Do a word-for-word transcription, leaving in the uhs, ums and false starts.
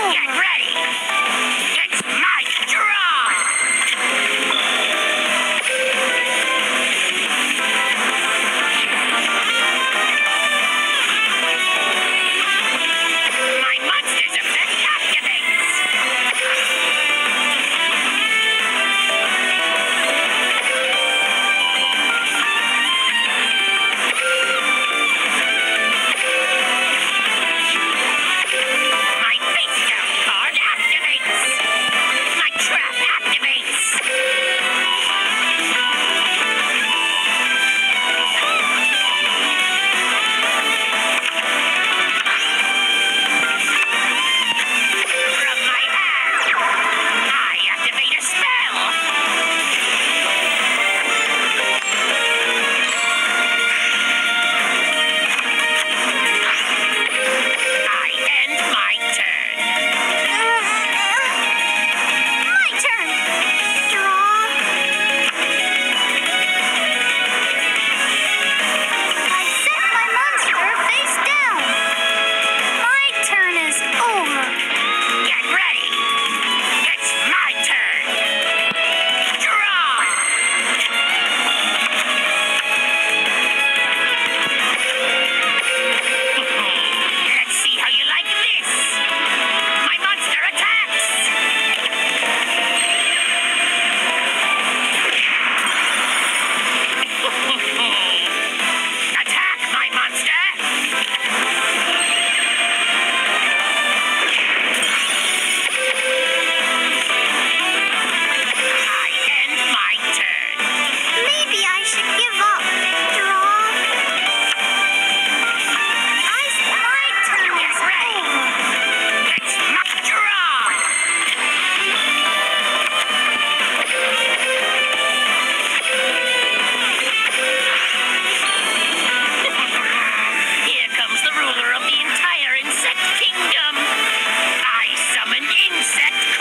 Get ready! It's my draw! My monster's effect activates! My face down card activates! My trap activates! From my hand, I activate a spell! I end my turn. My turn. Draw. I set my monster face down. My turn is over. Get ready! It's my turn! Draw! Let's see how you like this! My monster attacks! Attack, my monster! I end my turn. Maybe I should give up. Draw. I my turn Get is ready! over. It's my draw! Here comes the ruler of the entire insect kingdom. I summon Insect